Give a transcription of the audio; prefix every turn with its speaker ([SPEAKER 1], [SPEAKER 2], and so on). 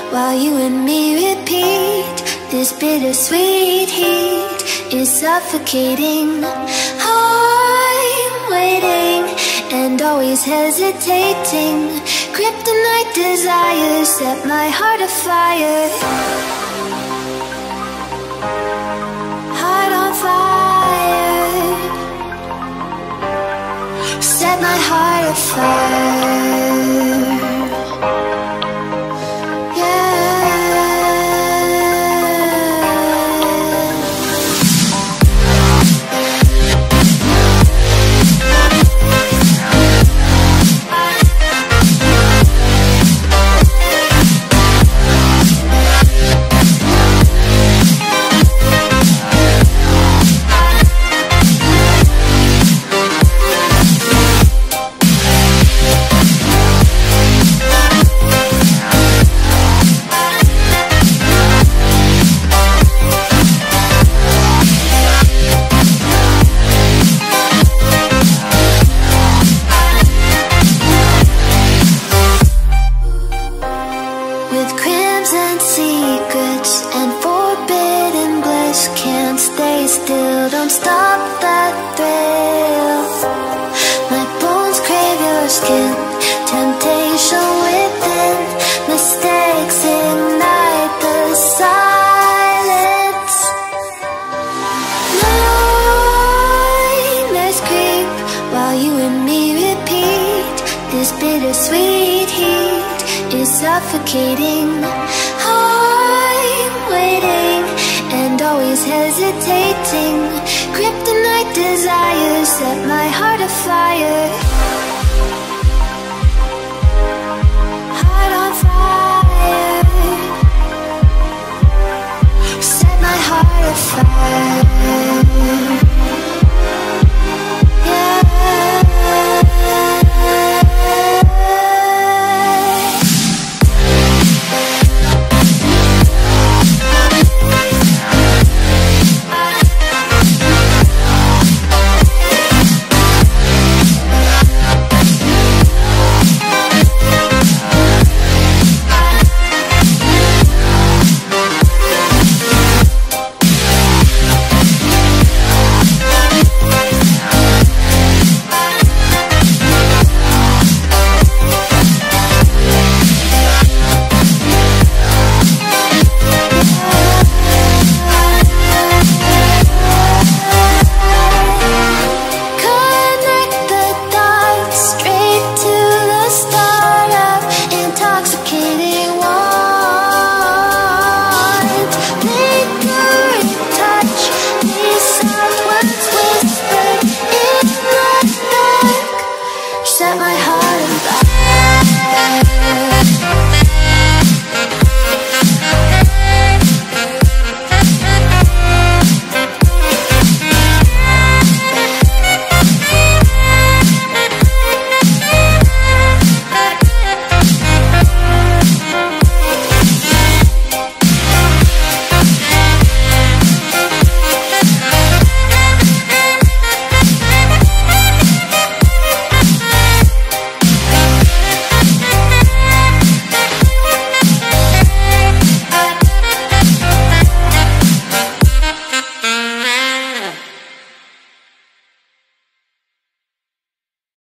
[SPEAKER 1] while you and me repeat. This bittersweet heat is suffocating. I'm waiting and always hesitating. Kryptonite desires set my heart afire. Heart on fire. Set my heart afire. With crimson secrets and forbidden bliss, can't stay still, don't stop that thrill. My bones crave your skin, temptation within, mistakes ignite the silence. Nightmares creep while you and me repeat. This bittersweet heat is suffocating. I'm waiting and always hesitating. Kryptonite desires set my heart afire.